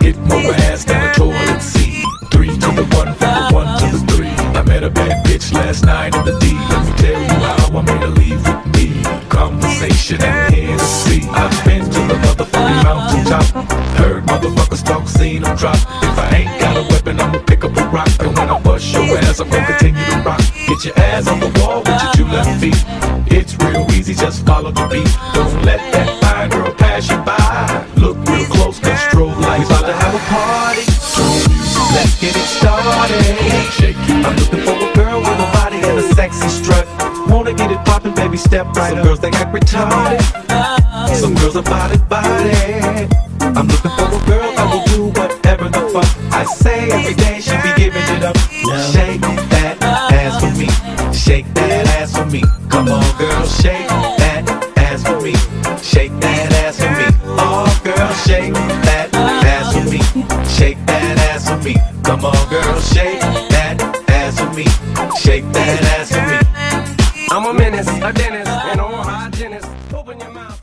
get more ass than a toilet seat. 3 to the 1, from the 1 to the 3. I met a bad bitch last night in the D. Let me tell you how I made her leave with me. Conversation and Hennessy. I've been to the motherfucking mountaintop. Heard motherfuckers talk, seen them drop. If I ain't got a weapon, I'ma pick up a rock. And when I bust your ass, I'm gonna continue to rock. Get your ass on the wall with your 2 left feet. It's real easy, just follow the beat. Don't let that fine girl pass you by. Look real close, cause strobe lights. We about to have a party. Let's get it started. I'm looking for a girl with a body and a sexy strut. Wanna get it poppin', baby, step right up. Some girls, they act retarded. Some girls are body. I'm looking for a girl that will do whatever the fuck I say. Every day she be giving it up. Shake that ass for me. Shake that ass for me. Come on, girl, shake that ass for me. Shake that ass for me. Oh, girl, shake that ass for me. Shake that ass for me. Come on, girl, shake that ass for me. Shake that ass for me. I'm a menace, a dentist, an oral hygienist. Open your mouth.